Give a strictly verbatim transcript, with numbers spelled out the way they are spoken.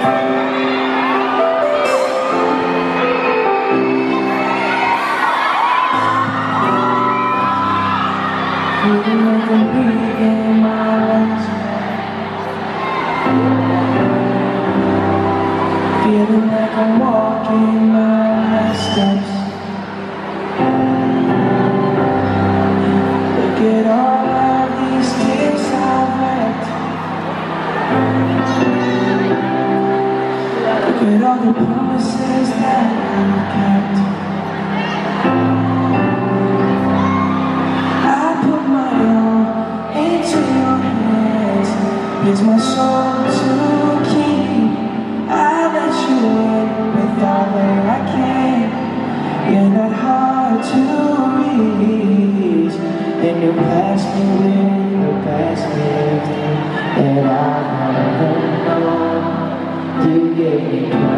Feeling like I'm breathing my lungs. Feeling like I'm walking my last steps. Look at all of these tears I've wept. Look at all the promises that I've kept. It's my soul to keep. I let you in with all that I can. You're not hard to reach, and you pass me with the best gift that I've ever known. You gave me